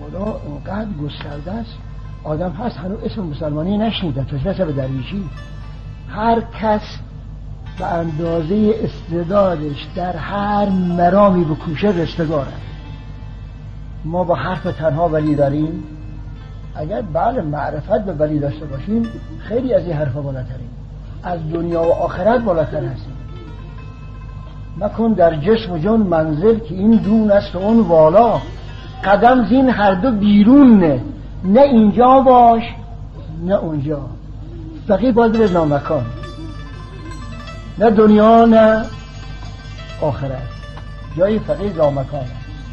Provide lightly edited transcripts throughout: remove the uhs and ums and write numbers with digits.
خدا اونقدر گسترده است، آدم هست هنوز اسم مسلمانی نشنیده تا چه به درویشی. هر کس به اندازه استعدادش در هر مرامی بکوشه رستگاره. ما با حرف تنها ولی داریم، اگر بله معرفت به ولی داشته باشیم خیلی از این حرفا بالاتریم، از دنیا و آخرت بالاتر هستیم. مکن در جسم و جان منزل که این دون است و اون والا، قدم زین هر دو بیرون نه اینجا باش نه اونجا. فقیه باید به نامکان، نه دنیا نه آخرت، جای فقیه نامکانه.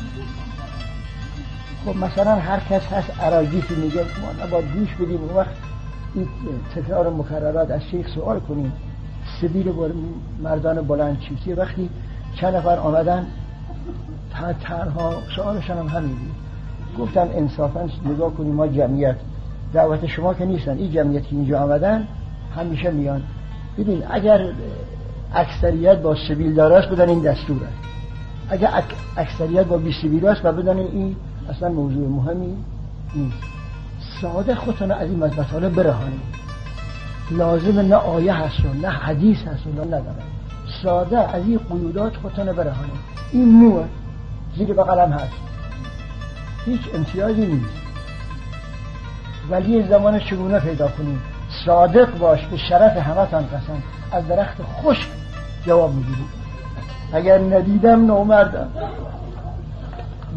خب مثلا هر کس هست عراجیفی میگه ما نباید گوش بدیم، اون وقت این تکرار مکررات از شیخ سوال کنیم سبیل مردان بلند چیزی. وقتی چند نفر آمدن تنها سوالشان هم همین بود، گفتن انصافا نگاه کنیم ما جمعیت دعوت شما که نیستن، این جمعیت که اینجا آمدن همیشه میان. ببین اگر اکثریت با سبیل داراست بدن این دستور است، اگر اکثریت با بی سبیل است و بدن این اصلا موضوع مهمی نیست. ساده خودتون از این مطالب برهانید، لازم نه آیه هست و نه حدیث هست و نه نداره، ساده از این قیودات خودتون برهانید. این موه زیر بغلم هست، هیچ امتیازی نیست. ولی زمان چگونه پیدا کنیم؟ صادق باش، به شرف همه تان قسم از درخت خشک جواب میگیرید. اگر ندیدم نامردم.